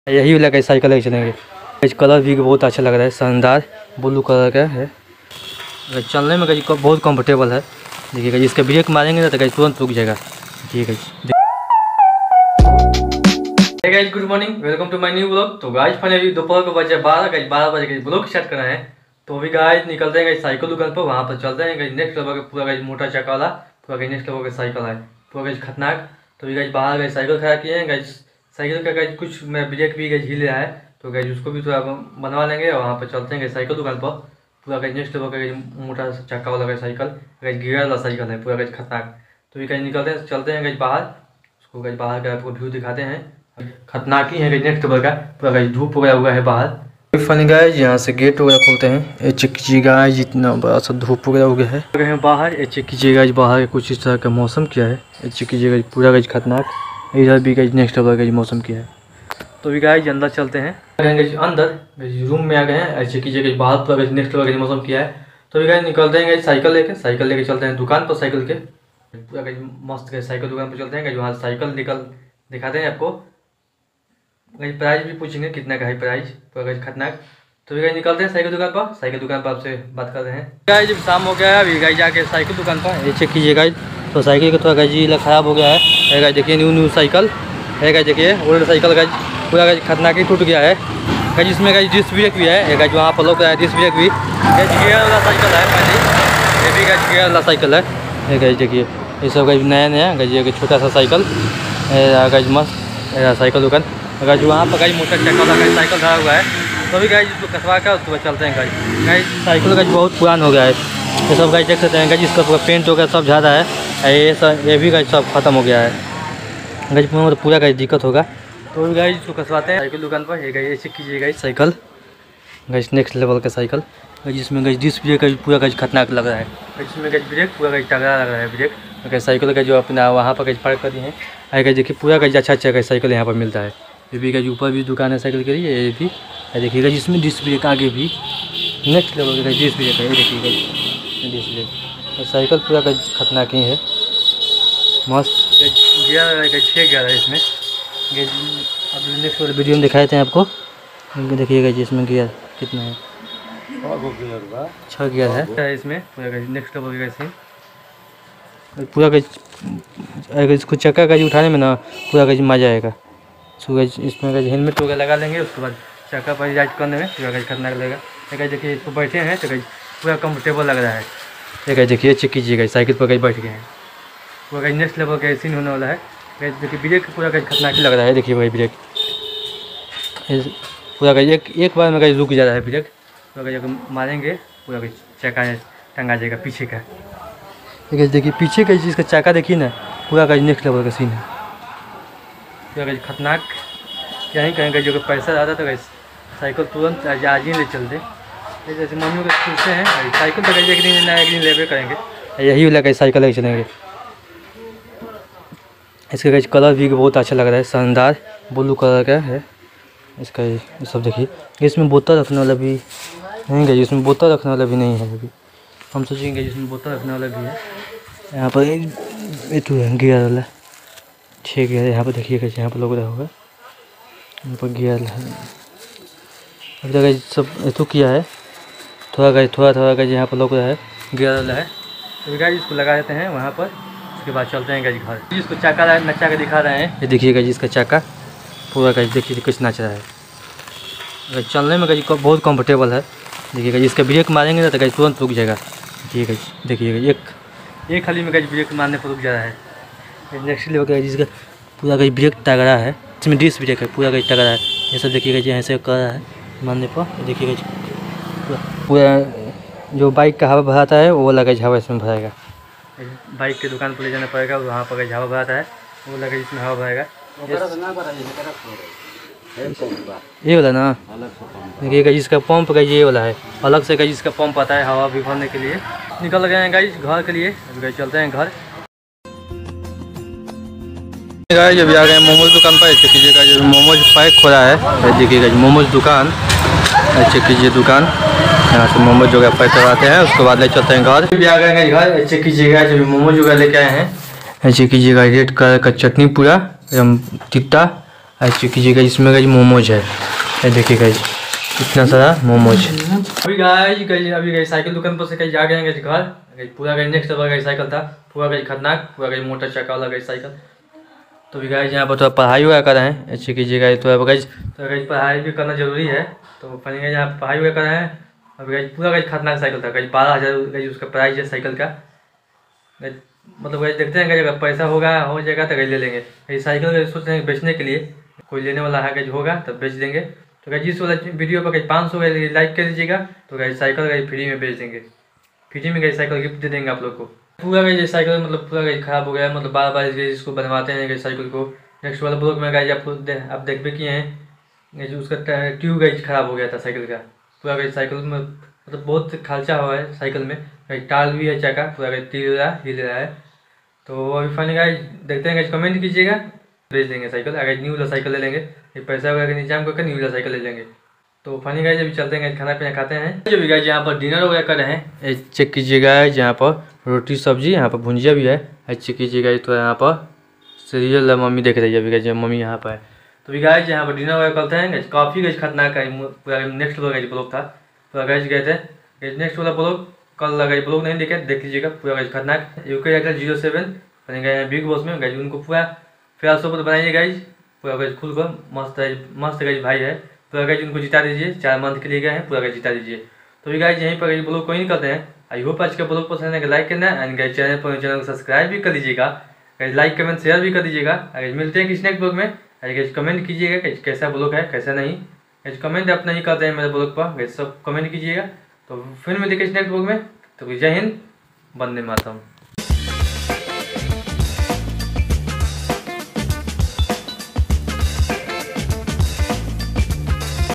यही वाला का साइकिल लेके चलेंगे। इस कलर भी बहुत अच्छा लग रहा है, शानदार ब्लू कलर का है। चलने में कहीं बहुत कंफर्टेबल है। देखिएगा इसका ब्रेक मारेंगे ना तो कहीं तुरंत रुक जाएगा। ठीक है guys, good morning, welcome to my new blog. तो गाइस फाइनली दोपहर को बजे 12 बजे ब्लॉग स्टार्ट करना है। तो अभी गाइस निकलते हैं गाइस साइकिल दुकान पर, वहाँ पर चलते हैं गाइस नेक्स्ट लेवल का पूरा गाइस मोटा चक्का वाला पूरा गाइस नेक्स्ट लेवल का साइकिल है पूरा गाइस खतरनाक। तो अभी गाइस बाहर गाइस साइकिल खड़ा किए हैं गाइस। साइकिल का गाइस कुछ मैं ब्रेक भी गाइस हिल रहा है, तो गाइस उसको भी थोड़ा बनवा लेंगे और वहाँ पर चलते हैं गाइस साइकिल दुकान पर। पूरा गाइस नेक्स्ट लेवल का मोटा चक्का वाला गाइस साइकिल गाइस गियर वाला साइकिल है पूरा गाइस खतरनाक। तो अभी गाइस निकलते हैं चलते हैं गाइस बाहर, उसको गाइस बाहर का आपको व्यू दिखाते हैं। खतरनाक ही है नेक्स्ट लेवल का पूरा गाइस धूप वगैरह हुआ है बाहर। फनी गाइस यहाँ से गेट वगैरह खोलते हैं। ये चेक कीजिए गाइस जितना बड़ा सा धूप वगैरह हो गया है बाहर। ये चेक कीजिए गाइस बाहर कुछ इस तरह का मौसम क्या है। ये चेक कीजिए गाइस पूरा गाइस खतरनाक। इधर भी गाइस नेक्स्ट लेवल का मौसम क्या है। तो अभी गाइस अंदर चलते हैं अंदर रूम में आ गए हैं। चेक कीजिए गाइस बाहर पूरा गाइस नेक्स्ट लेवल का मौसम क्या है। तो अभी गाइस निकलते हैं गाइस साइकिल लेके चलते हैं दुकान पर। साइकिल के पूरा गाइस मस्त गाइस साइकिल दुकान पर चलते हैं गाइस, वहाँ साइकिल दिखाते हैं आपको। गाइस प्राइस भी पूछेंगे कितना का है प्राइस पूरा गाइस खतरनाक। तो अभी गाइस निकलते हैं साइकिल दुकान पर। साइकिल दुकान पर आपसे बात कर रहे हैं गाइस। जब शाम हो गया है अभी गाइस जाके साइकिल दुकान पर ये चेक कीजिए गाइस। तो साइकिल का थोड़ा गाइस खराब हो गया है गाइस। देखिए न्यू साइकिल है गाइस। देखिए ओल्ड साइकिल गाइस पूरा गाइस खतरनाक ही टूट गया है गाइस। इसमें गाइस डिस्क ब्रेक भी है गाइस, वहाँ पर लोग डिस्क ब्रेक भी गाइस। गियर वाला साइकिल है गाइस, ये भी गाइस गियर वाला साइकिल है गाइस। देखिए ये सब गाइस नया गाइस। ये छोटा सा साइकिल गाइस मस्त साइकिल दुकान गाइस। वहाँ पर गाइस मोटर चक्का वाला गाइस साइकिल खड़ा हुआ है। तो अभी गाइस इसको कसवा कर उसके बाद चलते हैं गाइस। साइकिल गाइस बहुत पुरान हो गया है। ये सब गाइस देख सकते हैं गाइस, इसका पूरा पेंट हो गया सब ज़्यादा है। ये भी गाइस सब खत्म हो गया है गाइस, तो पूरा गाइस दिक्कत होगा। तो अभी गाइस इसको कसवाते हैं साइकिल दुकान पर। ये गाइस चेक कीजिए guys cycle guys next level का साइकिल गाइस। जिसमें गाइस डिस्क ब्रेक गाइस पूरा गाइस खतरनाक लग रहा है। इसमें गाइस ब्रेक पूरा गाइस तगड़ा लग रहा है ब्रेक गाइस। साइकिल का जो अपना वहाँ पर गाइस पार्क कर दिए हैं गाइस। देखिए पूरा गाइस अच्छा गाइस साइकिल यहाँ पर मिलता है। ये भी गाइस ऊपर भी दुकान है साइकिल के लिए। ये भी देखिएगा जिसमें डिस्क ब्रेक आगे भी नेक्स्ट लेवल का डिस्क ब्रेक है। ये देखिएगा डिस्क ब्रेक साइकिल पूरा गाइस खतरनाक ही है मस्त। गियर गाइस 6 गियर है इसमें गाइस। अब नेक्स्ट वाले वीडियो में दिखाए थे आपको। देखिएगा जिसमें गियर कितना है, 6 गियर है इसमें पूरा गाइस नेक्स्ट लेवल का सीन पूरा गाइस। इसको चक्का गाइस उठाने में ना पूरा गाइस मजा आएगा। सो गाइस इसमें गाइस हेलमेट वगैरह लगा लेंगे, उसके बाद चक्का पर राइड करने में पूरा गाइस खतरनाक लगेगा। गाइस देखिए इसको बैठे हैं तो गाइस पूरा कंफर्टेबल लग रहा है। गाइस देखिए चेक कीजिए गाइस साइकिल पर गाइस बैठ गए हैं। पूरा गाइस नेक्स्ट लेवल का सीन होने वाला है गाइस। देखिए ब्रेक पूरा गाइस खतरनाक ही लग रहा है। देखिए भाई ब्रेक पूरा गाइस एक बार में गाइस रुक जा रहा है ब्रेक। पूरा गाइस मारेंगे पूरा गाइस चक्का टंगा जाएगा पीछे का। देखिए पीछे का चीज़ का चक्का देखिए ना पूरा गाइस नेक्स्ट लेवल का सीन है पूरा गाइस खतरनाक। क्या ही कहेंगे जो कि पैसा ज़्यादा तो गाइस साइकिल तुरंत आज ही ले चलते जैसे मम्मी को पूछते हैं साइकिल तो गाइस एक दिन लेवे करेंगे। यही वाला गाइस साइकिल लेके चलेंगे। इसका गाइस कलर भी बहुत अच्छा लग रहा है, शानदार ब्लू कलर का है इसका। ये सब देखिए इसमें बोतल रखने वाला भी नहीं गई, इसमें बोतल रखने वाला भी नहीं है अभी। हम सोचेंगे इसमें बोतल रखने वाला भी है। यहाँ पर ये तो है गियर वाला 6 गियर यहाँ पर देखिएगा। यहाँ पर लोग रहा होगा यहाँ पर गियर है। अभी तक सब ये किया है थोड़ा गाइस यहाँ पर लोग रहा है गियर वाला है। तो गाइस इसको लगा देते हैं वहाँ पर, उसके बाद चलते हैं गाइस घर। जिसको चक्का नचा के दिखा रहे हैं, ये देखिएगा जिसका चक्का पूरा गाइस देखिए कुछ नच रहा है। चलने में गाइस बहुत कंफर्टेबल है। देखिएगा जिसका ब्रेक मारेंगे ना तो गाइस तुरंत रुक जाएगा। देखिएगा एक खाली में गाइस ब्रेक मारने पर रुक जा रहा है। नेक्स्ट लेवल का जिसका पूरा गाइस ब्रेक तगड़ा है, इसमें डिस्क ब्रेक है पूरा गाइस तगड़ा है। ये सब देखिएगा जी ऐसे कर रहा है मारने पर। देखिएगा पूरा जो बाइक का हवा भराता है वो लगा हवा इसमें भराएगा। बाइक के दुकान पर ले जाना पड़ेगा, वहाँ पर हवा भराता है वो लगा इसमें हवा भराएगा। ये वाला ना देखिएगा जिसका पंप का ये वाला है अलग से गाइस। इसका पंप आता है हवा भी भरने के लिए। निकल गए हैं गाइस घर के लिए। अभी गाइस चलते हैं घर। गाइस अभी आ गए मोमोज दुकान पर। चेक कीजिएगा जो मोमोज पैक हो रहा है। देखिएगा मोमोज दुकान चेक कीजिए दुकान। यहाँ से मोमोज जो है पैक करवाते हैं, उसके बाद ले चलते हैं घर। अभी आ गए हैं घर। चेक कीजिएगा जो मोमोज जो लेके आए हैं। चेक कीजिएगा रेड कलर का चटनी पूरा एकदम तिक्ता ऐसे कीजिएगा, इसमें गाइज मोमोज है, ये देखिए गाइज इतना सारा मोमोज। अभी गाइज साइकिल दुकान पर से कहीं जा गए घर गाइज, पूरा गाइज नेक्स्ट लेवल का साइकिल था, पूरा गाइज खतरनाक, पूरा गाइज मोटा चक्का वाला गाइज साइकिल। तो अभी गाइज यहाँ पर थोड़ा पढ़ाई वगैरह कर रहे हैं, ऐसे कीजिएगा थोड़ा गाइज, तो गाइज पढ़ाई भी करना जरूरी है। तो फनी गाइज यहाँ पढ़ाई वगैरह कर रहे हैं। अभी गाइज पूरा गाइज खतरनाक साइकिल था गाइज, 12,000 गाइज उसका प्राइस है साइकिल का। मतलब गाइज देखते हैं गाइज, अगर पैसा होगा हो जाएगा तो गाइज ले लेंगे। ये साइकिल सोच रहे हैं बेचने के लिए, कोई लेने वाला है गाइज होगा तब बेच देंगे। तो गाइज इस वाला वीडियो पर गाइज 500 गाइज लाइक कर दीजिएगा, तो गाइज साइकिल गाइज फ्री में बेच देंगे, फ्री में गाइज साइकिल गिफ्ट दे देंगे आप लोग को। पूरा गाइज साइकिल मतलब पूरा गाइज खराब हो गया, मतलब बार बार इसको बनवाते हैं गाइज साइकिल को। नेक्स्ट वाला ब्लॉग में गाइज आप देख भी किए हैं, उसका ट्यूब गाइज खराब हो गया था साइकिल का। पूरा गाइज साइकिल में मतलब बहुत खर्चा हुआ है साइकिल में, गाइज टाल भी है चक्का, पूरा गाइज हिल रहा है। तो अभी फाइनली गाइज देखते हैं गाइज, कमेंट कीजिएगा, भेज देंगे साइकिल। अगर न्यू वाला साइकिल ले लेंगे, ये पैसा वगैरह इंतजाम करके न्यू वाला साइकिल ले लेंगे। तो फाइनली गाइज अभी चलते हैं गाइज, खाना पीना खाते हैं। जो भी गाइज यहाँ पर डिनर वगैरह कर रहे हैं, चेक कीजिएगा यहाँ पर रोटी सब्जी, यहाँ पर भुंजिया भी है, चेक कीजिएगा। तो यहाँ पर सीरियल मम्मी देख रही है अभी गाइज, मम्मी यहाँ पर है। तो अभी गाइज यहाँ पर डिनर वगैरह करते हैं गाइज, काफ़ी गाइज खतरनाक है, पूरा नेक्स्ट वाला गाइज ब्लॉग था, पूरा गाइज गए थे नेक्स्ट वाला ब्लॉग कल लगा, ब्लॉग नहीं देख लीजिएगा, पूरा गाइज खतरनाक। यूके एक्टर 07 बने गए बिग बॉस में गाइज, उनको पूरा फिर शो पर बनाइए गाइज, पूरा गाइज खुल कर मस्त गाइज भाई है, पूरा गाइज उनको जिता दीजिए, 4 मंथ के लिए गए हैं, पूरा गाइज जिता दीजिए। तो भी गाइज यहीं पर गाइज ब्लॉग कोई नहीं करते हैं। आई होप आज का ब्लॉग पसंद है, लाइक करना एंड गाइज चैनल को सब्सक्राइब भी कर दीजिएगा गाइज, लाइक कमेंट शेयर भी कर दीजिएगा। अगर मिलते हैं किसी नेक्स्ट ब्लॉग में, गाइज कमेंट कीजिएगा गाइज कैसा ब्लॉग है कैसा नहीं, गाइज कमेंट आप नहीं करते हैं मेरे ब्लॉग पर गाइज, सब कमेंट कीजिएगा। तो फिर मिलते हैं किसी नेक्स्ट ब्लॉग में, तो जय हिंद, वंदे मातरम।